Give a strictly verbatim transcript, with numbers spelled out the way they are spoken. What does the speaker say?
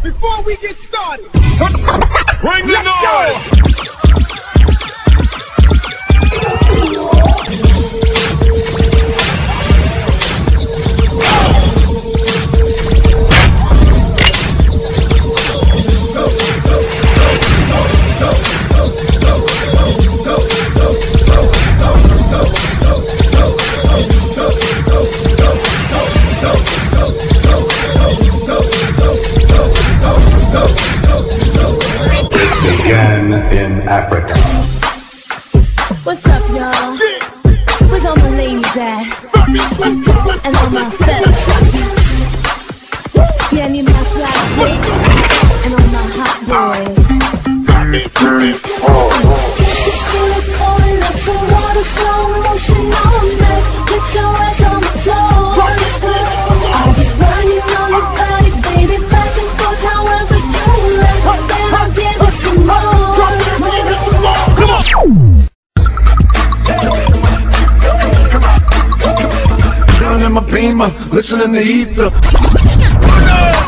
before we get started. Bring the noise! Began in Africa. What's up, y'all? Where's all my ladies at? And all my fellas. See, I need my fly chicks and all my hot boys. Water, slow motion on me. Get your ass on the floor. I'll be running on your body, baby, back and forth, however you like. Then I'll give you some more. Chillin' in my Beamer, listening to Ether.